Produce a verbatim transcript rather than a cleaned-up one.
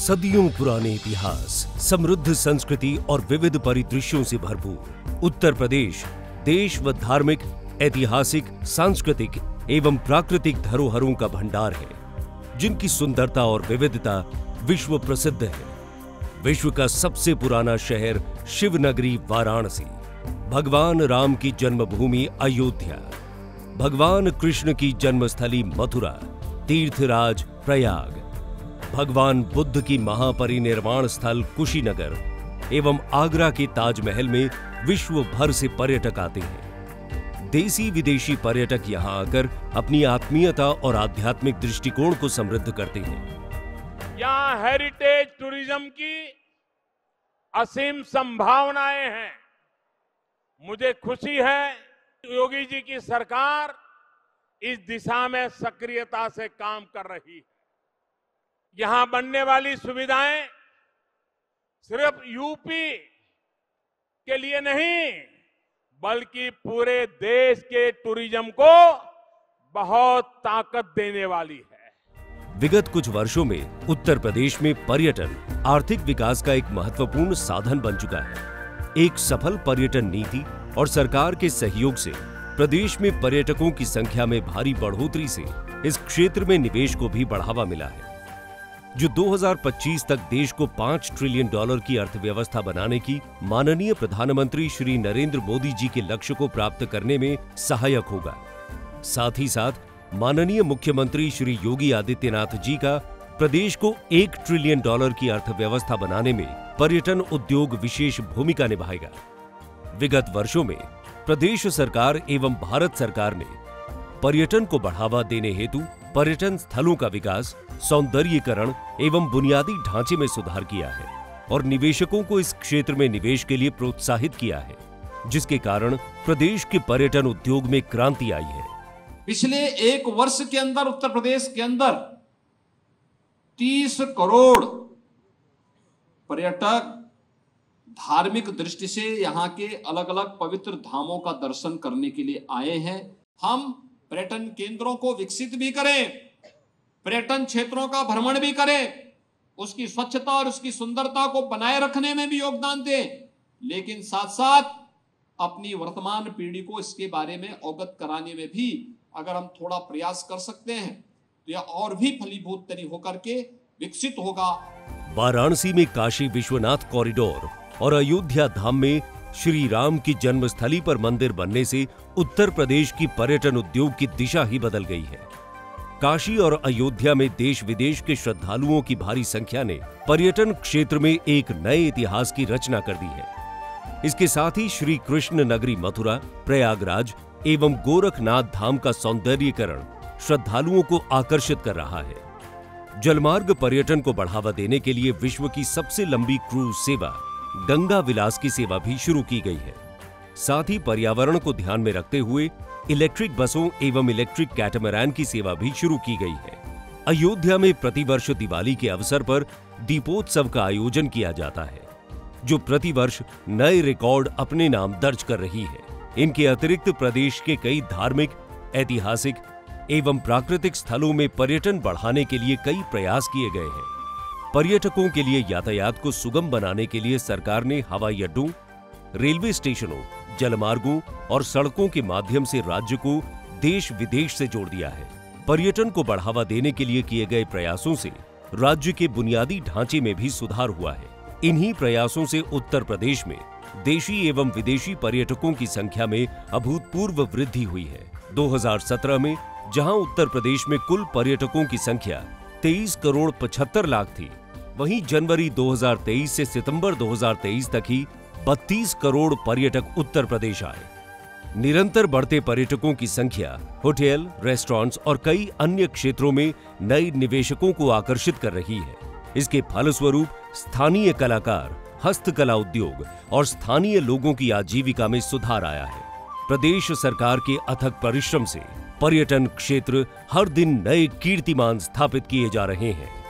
सदियों पुराने इतिहास, समृद्ध संस्कृति और विविध परिदृश्यों से भरपूर उत्तर प्रदेश देश व धार्मिक, ऐतिहासिक, सांस्कृतिक एवं प्राकृतिक धरोहरों का भंडार है, जिनकी सुंदरता और विविधता विश्व प्रसिद्ध है। विश्व का सबसे पुराना शहर शिवनगरी वाराणसी, भगवान राम की जन्मभूमि अयोध्या, भगवान कृष्ण की जन्मस्थली मथुरा, तीर्थराज प्रयाग, भगवान बुद्ध की महापरिनिर्वाण स्थल कुशीनगर एवं आगरा के ताजमहल में विश्व भर से पर्यटक आते हैं। देसी विदेशी पर्यटक यहां आकर अपनी आत्मीयता और आध्यात्मिक दृष्टिकोण को समृद्ध करते हैं। यहां हेरिटेज टूरिज्म की असीम संभावनाएं हैं। मुझे खुशी है योगी जी की सरकार इस दिशा में सक्रियता से काम कर रही है। यहां बनने वाली सुविधाएं सिर्फ यूपी के लिए नहीं, बल्कि पूरे देश के टूरिज्म को बहुत ताकत देने वाली है। विगत कुछ वर्षों में उत्तर प्रदेश में पर्यटन आर्थिक विकास का एक महत्वपूर्ण साधन बन चुका है। एक सफल पर्यटन नीति और सरकार के सहयोग से प्रदेश में पर्यटकों की संख्या में भारी बढ़ोतरी से इस क्षेत्र में निवेश को भी बढ़ावा मिला है, जो दो हज़ार पच्चीस तक देश को पांच ट्रिलियन डॉलर की अर्थव्यवस्था बनाने की माननीय प्रधानमंत्री श्री नरेंद्र मोदी जी के लक्ष्य को प्राप्त करने में सहायक होगा। साथ ही साथ माननीय मुख्यमंत्री श्री योगी आदित्यनाथ जी का प्रदेश को एक ट्रिलियन डॉलर की अर्थव्यवस्था बनाने में पर्यटन उद्योग विशेष भूमिका निभाएगा। विगत वर्षों में प्रदेश सरकार एवं भारत सरकार ने पर्यटन को बढ़ावा देने हेतु पर्यटन स्थलों का विकास, सौंदर्यीकरण एवं बुनियादी ढांचे में सुधार किया है और निवेशकों को इस क्षेत्र में निवेश के लिए प्रोत्साहित किया है, जिसके कारण प्रदेश के पर्यटन उद्योग में क्रांति आई है। पिछले एक वर्ष के अंदर उत्तर प्रदेश के अंदर तीस करोड़ पर्यटक धार्मिक दृष्टि से यहाँ के अलग अलग पवित्र धामों का दर्शन करने के लिए आए हैं। हम पर्यटन केंद्रों को विकसित भी करें, पर्यटन क्षेत्रों का भ्रमण भी करें, उसकी स्वच्छता और उसकी सुंदरता को बनाए रखने में भी योगदान दें, लेकिन साथ साथ अपनी वर्तमान पीढ़ी को इसके बारे में अवगत कराने में भी अगर हम थोड़ा प्रयास कर सकते हैं तो यह और भी फलीभूत तरी होकर के विकसित होगा। वाराणसी में काशी विश्वनाथ कॉरिडोर और अयोध्या धाम में श्री राम की जन्मस्थली पर मंदिर बनने से उत्तर प्रदेश की पर्यटन उद्योग की दिशा ही बदल गई है। काशी और अयोध्या में देश विदेश के श्रद्धालुओं की भारी संख्या ने पर्यटन क्षेत्र में एक नए इतिहास की रचना कर दी है। इसके साथ ही श्री कृष्ण नगरी मथुरा, प्रयागराज एवं गोरखनाथ धाम का सौंदर्यीकरण श्रद्धालुओं को आकर्षित कर रहा है। जलमार्ग पर्यटन को बढ़ावा देने के लिए विश्व की सबसे लंबी क्रूज सेवा गंगा विलास की सेवा भी शुरू की गई है। साथ ही पर्यावरण को ध्यान में रखते हुए इलेक्ट्रिक बसों एवं इलेक्ट्रिक कैटामैरान की सेवा भी शुरू की गई है। अयोध्या में प्रतिवर्ष दिवाली के अवसर पर दीपोत्सव का आयोजन किया जाता है, जो प्रतिवर्ष नए रिकॉर्ड अपने नाम दर्ज कर रही है। इनके अतिरिक्त प्रदेश के कई धार्मिक, ऐतिहासिक एवं प्राकृतिक स्थलों में पर्यटन बढ़ाने के लिए कई प्रयास किए गए हैं। पर्यटकों के लिए यातायात को सुगम बनाने के लिए सरकार ने हवाई अड्डों, रेलवे स्टेशनों, जलमार्गों और सड़कों के माध्यम से राज्य को देश विदेश से जोड़ दिया है। पर्यटन को बढ़ावा देने के लिए किए गए प्रयासों से राज्य के बुनियादी ढांचे में भी सुधार हुआ है। इन्हीं प्रयासों से उत्तर प्रदेश में देशी एवं विदेशी पर्यटकों की संख्या में अभूतपूर्व वृद्धि हुई है। दो हज़ार सत्रह में जहां उत्तर प्रदेश में कुल पर्यटकों की संख्या तेईस करोड़ पचहत्तर लाख थी, वहीं जनवरी दो हज़ार तेईस से सितंबर दो हज़ार तेईस तक ही बत्तीस करोड़ पर्यटक उत्तर प्रदेश आए। निरंतर बढ़ते पर्यटकों की संख्या होटल, रेस्टोरेंट्स और कई अन्य क्षेत्रों में नए निवेशकों को आकर्षित कर रही है। इसके फलस्वरूप स्थानीय कलाकार, हस्तकला उद्योग और स्थानीय लोगों की आजीविका में सुधार आया है। प्रदेश सरकार के अथक परिश्रम से पर्यटन क्षेत्र हर दिन नए कीर्तिमान स्थापित किए जा रहे हैं।